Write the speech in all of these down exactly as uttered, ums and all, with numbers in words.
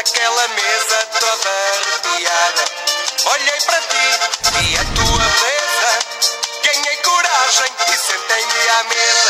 naquela mesa toda arrepiada. Olhei para ti e a tua beleza, ganhei coragem e sentei-me à mesa.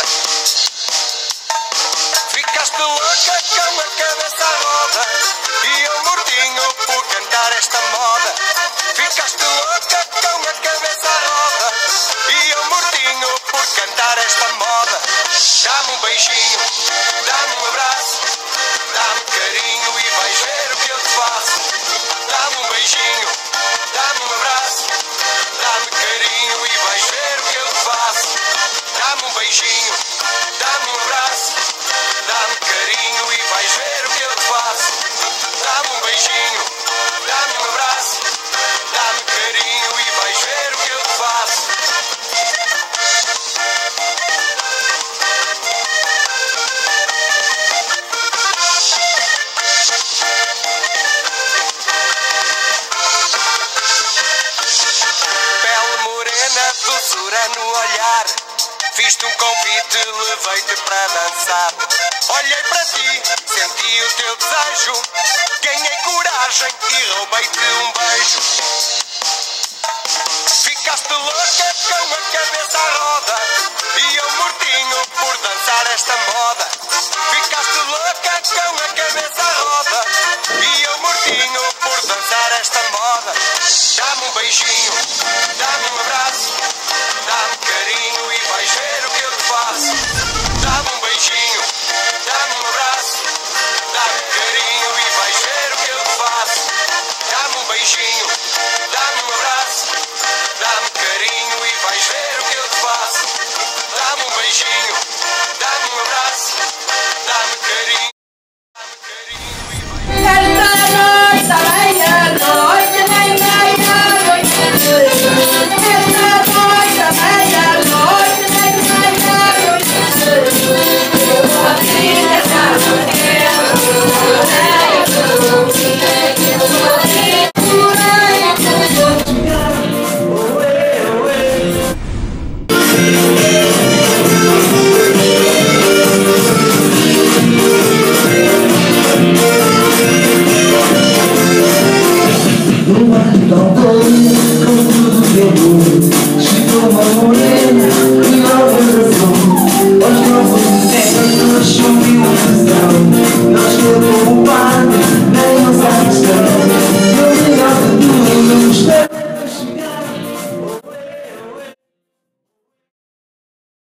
Ficaste louca com a cabeça à roda e eu mortinho por cantar esta moda. Ficaste louca com a cabeça à roda e eu mortinho por cantar esta moda. Dá-me um beijinho, dá-me um abraço, dá-me carinho e vais ver o que eu te faço. Dá-me um beijinho, dá-me um abraço, dá-me carinho e vais ver o que eu te faço. Dá-me um beijinho, dá-me um abraço, dá-me carinho e vais ver o que eu te faço. Dá-me um beijinho, dá-me um abraço, dá-me carinho e vais ver o que eu te faço. Pele morena, doçura no olhar, fiz-te um convite, levei-te para dançar. Olhei para ti, senti o teu desejo, ganhei coragem e roubei-te um beijo. Ficaste louca com a cabeça à roda e eu mortinho por dançar esta moda. Ficaste louca com a cabeça à roda e eu mortinho por dançar esta moda. Dá-me um beijinho,